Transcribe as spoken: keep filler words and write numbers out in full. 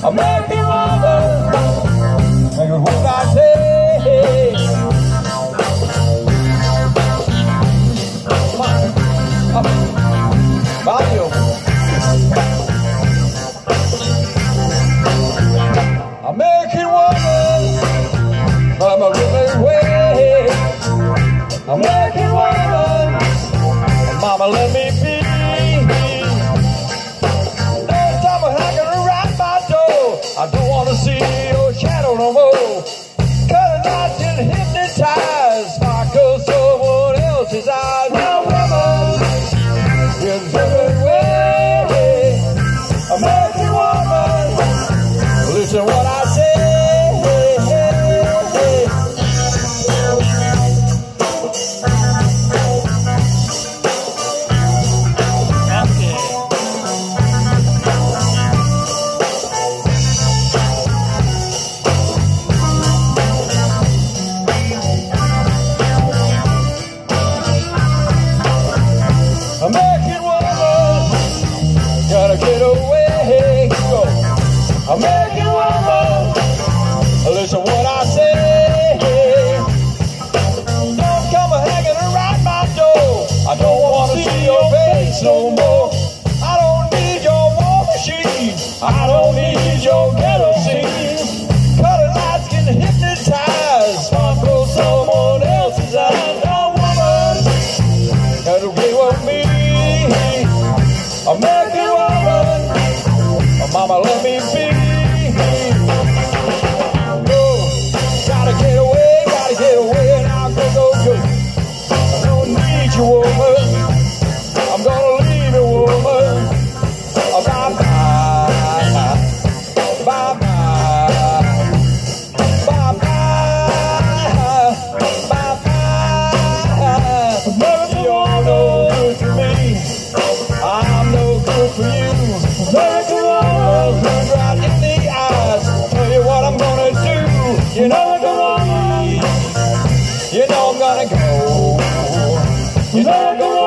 American woman, and what I say. Valeu. American woman, I'm a living way. American woman, mama let me be. No time I'm hanging around my door. I don't want to see your shadow no more. Cause I just hypnotized by cause someone else's eyes. Now woman, you're living way. American woman, listen what I say. American woman, gotta get away. Go. American woman, listen what I say. Don't come hanging around my door. I don't want to see your face no more. I don't need your war machine. I don't need your kerosene. Colored lights can hypnotize. I'll throw someone else's eyes. Oh, woman, gotta get with me. American woman, mama let me be. Oh, gotta get away, gotta get away, now go, go, go. I don't need you, woman. I'm gonna leave you, woman. Oh, bye bye, bye bye, bye bye, bye bye. You're no good for me. I'm no good for you. American woman, look right in the eyes. Tell you what I'm gonna do. You know I'm gonna leave. You know I'm gonna go. You know I'm gonna